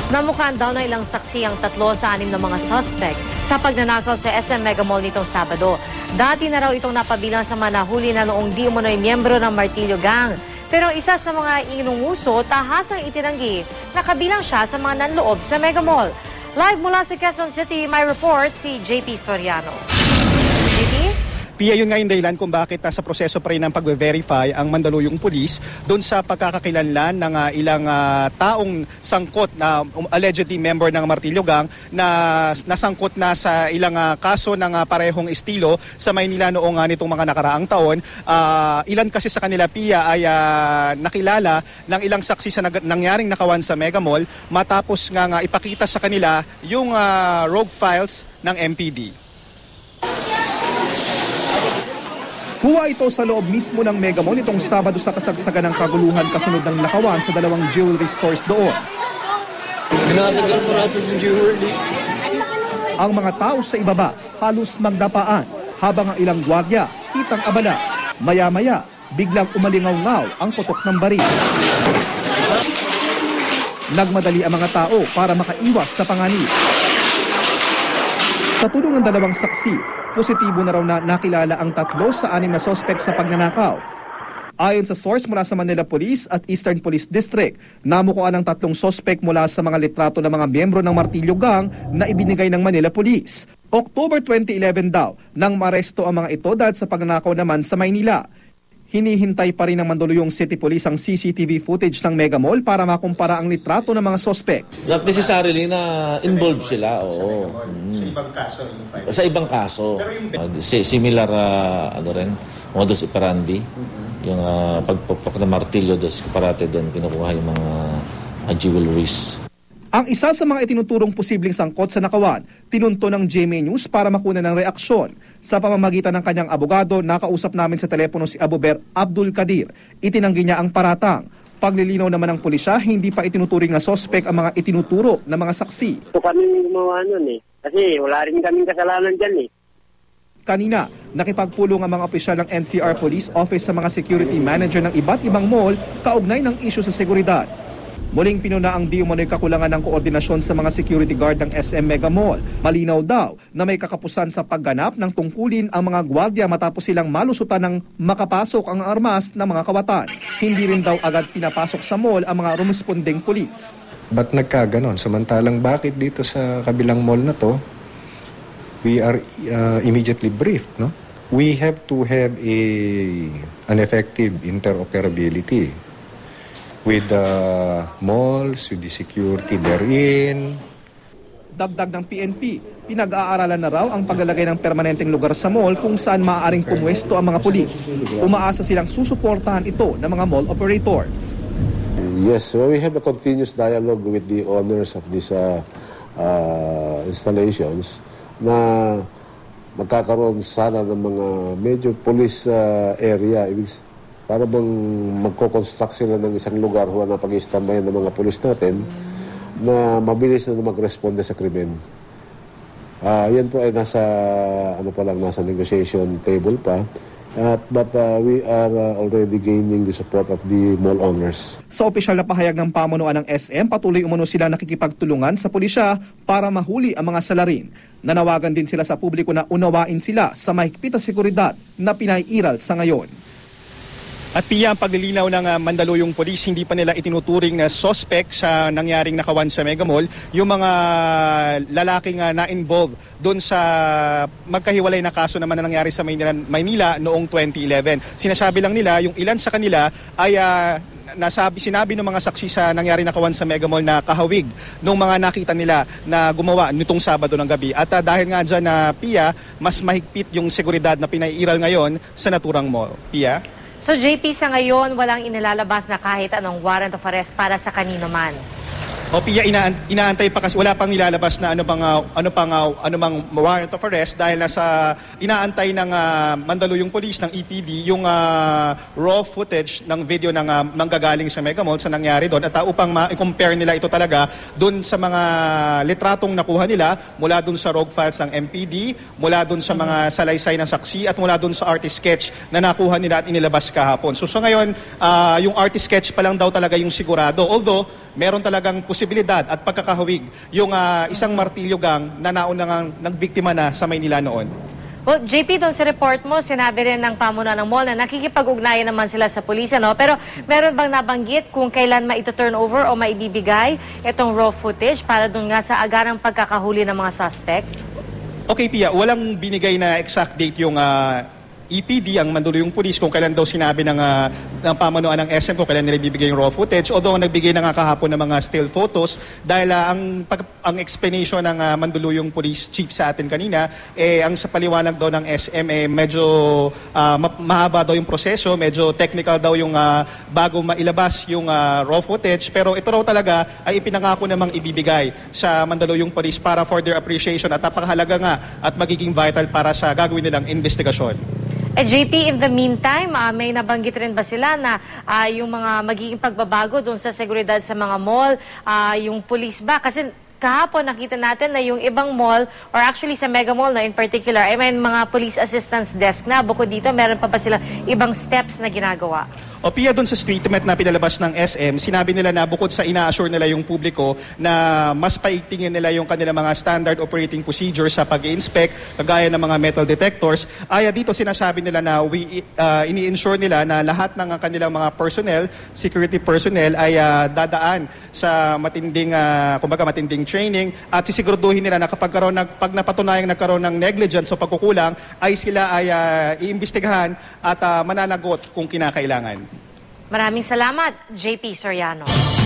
Namukhaan daw na ilang saksi ang 3 sa 6 na mga suspect sa pagnanakaw sa SM Mega Mall nitong Sabado. Dati na raw itong napabilang sa mga nahuli na noong di umano'y miyembro ng Martillo Gang. Pero isa sa mga inunguso, tahasang itinanggi na kabilang siya sa mga nanloob sa Mega Mall. Live mula sa Quezon City, may report si JP Soriano. JP? Pia, yun nga yung dahilan kung bakit sa proseso pa rin ng pag-verify ang Mandaluyong Police doon sa pagkakakilanlan ng ilang taong sangkot na allegedly member ng Martillo Gang na nasangkot na sa ilang kaso ng parehong estilo sa Maynila noong nitong mga nakaraang taon. Ilan kasi sa kanila, Pia, ay nakilala ng ilang saksi sa nangyaring nakawan sa Mega Mall matapos nga ipakita sa kanila yung rogue files ng MPD. Kuha ito sa loob mismo ng Mega Mall itong Sabado sa kasagsagan ng kaguluhan kasunod ng nakawan sa 2 jewelry stores doon. Pinasagal po natin yung jewelry. Ang mga tao sa ibaba halos magdapaan habang ang ilang gwardiya kitang abala. Maya-maya, biglang umalingaw-ngaw ang putok ng baril. Nagmadali ang mga tao para makaiwas sa panganib. Sa tulong ng 2 saksi, positibo na raw na nakilala ang 3 sa 6 na sospek sa pagnanakaw. Ayon sa source mula sa Manila Police at Eastern Police District, namukuan ang 3 sospek mula sa mga litrato ng mga miyembro ng Martillo Gang na ibinigay ng Manila Police. October 2011 daw nang maaresto ang mga ito dahil sa pagnanakaw naman sa Maynila. Hinihintay pa rin ng Mandaluyong City Police ang CCTV footage ng Mega Mall para makumpara ang litrato ng mga sospek. Not necessarily na involved sila, oo. Sa ibang kaso? Sa ibang kaso. Similar, modus operandi. Yung pagpapok na martilyo, dos parate din, kinukuha yung mga jewelries. Ang isa sa mga itinuturong posibleng sangkot sa nakawan, tinunto ng GMA News para makuna ng reaksyon. Sa pamamagitan ng kanyang abogado, nakausap namin sa telepono si Abuber Abdul Kadir. Itinanggi niya ang paratang. Paglilinaw naman ng pulisya, hindi pa itinuturing na sospek ang mga itinuturo na mga saksi. Ito kami gumawa nun kasi wala rin kaming kasalanan dyan Kanina, nakipagpulong ang mga opisyal ng NCR Police Office sa mga security manager ng iba't ibang mall kaugnay ng isyu sa seguridad. Muling pinuna ang di umano'y kakulangan ng koordinasyon sa mga security guard ng SM Mega Mall. Malinaw daw na may kakapusan sa pagganap ng tungkulin ang mga gwardiya matapos silang malusutan ng makapasok ang armas ng mga kawatan. Hindi rin daw agad pinapasok sa mall ang mga rumesponding police. Ba't nagkaganon? Samantalang bakit dito sa kabilang mall na to, we are immediately briefed, no? We have to have an effective interoperability with the malls, with the security therein. Dagdag ng PNP, pinag-aaralan na raw ang paglalagay ng permanenteng lugar sa mall kung saan maaaring pumwesto ang mga pulis. Umaasa silang susuportahan ito ng mga mall operator. Yes, we have a continuous dialogue with the owners of these installations na magkakaroon sana ng mga major police area, para bang magko-construct sila ng isang lugar na pag-i-standby ng mga pulis natin na mabilis na mag-responde sa krimen. Yan po ay nasa negotiation table pa. But we are already gaining the support of the mall owners. Sa opisyal na pahayag ng pamunuan ng SM, patuloy umano sila nakikipagtulungan sa pulisya para mahuli ang mga salarin. Nanawagan din sila sa publiko na unawain sila sa mahigpit na seguridad na pinaiiral sa ngayon. At Pia, ang paglilinaw ng Mandaluyong Police, hindi pa nila itinuturing na suspect sa nangyaring nakawan sa Mega Mall, yung mga lalaking na-involved doon sa magkahiwalay na kaso naman na nangyari sa Maynila noong 2011. Sinasabi lang nila, yung ilan sa kanila ay sinabi ng mga saksi sa nangyari nakawan sa Mega Mall na kahawig nung mga nakita nila na gumawa nitong Sabado ng gabi. At dahil nga dyan Pia, mas mahigpit yung seguridad na pinaiiral ngayon sa naturang mall. Pia? So JP, sa ngayon, walang inilalabas na kahit anong warrant of arrest para sa kanino man. O Pia, inaantay pa kasi wala pang nilalabas na ano mang warrant of arrest dahil nasa inaantay ng Mandaluyong Police ng EPD yung raw footage ng video ng manggagaling sa Mega Mall sa nangyari doon at upang ma-compare nila ito talaga doon sa mga litratong nakuha nila mula doon sa rogue files ng MPD, mula doon sa mga salaysay ng saksi at mula doon sa artist sketch na nakuha nila at inilabas kahapon. So sa ngayon, yung artist sketch pa lang daw talaga yung sigurado. Although meron talagang posibilidad at pagkakahawig yung isang martilyo gang na naunang nagbiktima na sa Maynila noon? Well, JP, doon sa report mo, sinabi rin ng pamunuan ng mall na nakikipag-ugnayan naman sila sa pulis, no? Pero meron bang nabanggit kung kailan maito-turn over o maibibigay itong raw footage para doon nga sa agarang pagkakahuli ng mga suspect? Okay, Pia, walang binigay na exact date yung EPD, ang Mandaluyong Police, kung kailan daw sinabi ng pamunuan ng SM kung kailan nila ibibigay yung raw footage. Although nagbigay na nga kahapon ng mga still photos dahil ang explanation ng Mandaluyong Police Chief sa atin kanina, ang sa paliwanag daw ng SM, medyo mahaba daw yung proseso, medyo technical daw yung bago mailabas yung raw footage. Pero ito raw talaga ay ipinangako namang ibibigay sa Mandaluyong Police para for their appreciation at napakahalaga nga at magiging vital para sa gagawin nilang investigasyon. JP, in the meantime, may nabanggit rin ba sila na yung mga magiging pagbabago doon sa seguridad sa mga mall, yung police ba? Kasi kahapon nakita natin na yung ibang mall, or actually sa Mega Mall na in particular, ay may mga police assistance desk na. Bukod dito, meron pa ba sila ibang steps na ginagawa? O Pia, doon sa statement na pinalabas ng SM, sinabi nila na bukod sa ina-assure nila yung publiko na mas paigtingin nila yung kanilang mga standard operating procedures sa pag-inspect, kagaya ng mga metal detectors, ay dito sinasabi nila na ini-ensure nila na lahat ng kanilang mga personnel, security personnel, ay dadaan sa matinding training at sisiguraduhin nila na pag napatunayang nagkaroon ng negligence o pagkukulang, ay sila ay iimbestigahan at mananagot kung kinakailangan. Maraming salamat, JP Soriano.